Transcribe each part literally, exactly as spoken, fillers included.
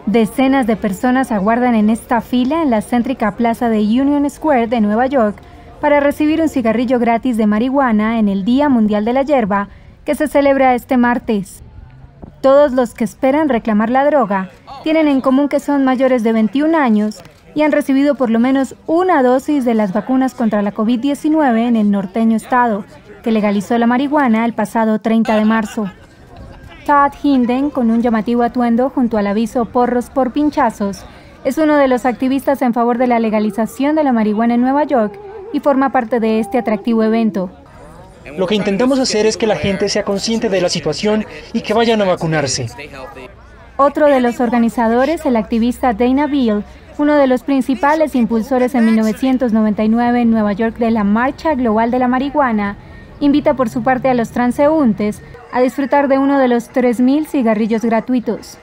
Decenas de personas aguardan en esta fila en la céntrica plaza de Union Square de Nueva York para recibir un cigarrillo gratis de marihuana en el Día Mundial de la Hierba, que se celebra este martes. Todos los que esperan reclamar la droga tienen en común que son mayores de veintiún años y han recibido por lo menos una dosis de las vacunas contra la COVID diecinueve en el norteño estado, que legalizó la marihuana el pasado treinta de marzo. Todd Hinden, con un llamativo atuendo junto al aviso "Porros por pinchazos", es uno de los activistas en favor de la legalización de la marihuana en Nueva York y forma parte de este atractivo evento. Lo que intentamos hacer es que la gente sea consciente de la situación y que vayan a vacunarse. Otro de los organizadores, el activista Dana Beal, uno de los principales impulsores en mil novecientos noventa y nueve en Nueva York de la Marcha Global de la Marihuana, invita por su parte a los transeúntes a disfrutar de uno de los tres mil cigarrillos gratuitos.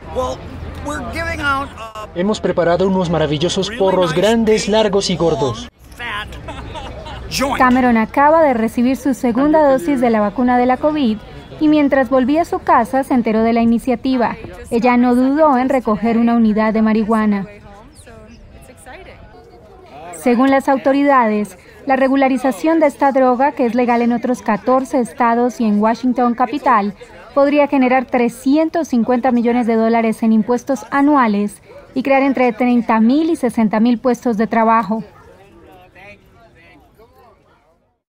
Hemos preparado unos maravillosos porros grandes, largos y gordos. Cameron acaba de recibir su segunda dosis de la vacuna de la COVID y mientras volvía a su casa se enteró de la iniciativa. Ella no dudó en recoger una unidad de marihuana. Según las autoridades, la regularización de esta droga, que es legal en otros catorce estados y en Washington capital, podría generar trescientos cincuenta millones de dólares en impuestos anuales y crear entre treinta mil y sesenta mil puestos de trabajo.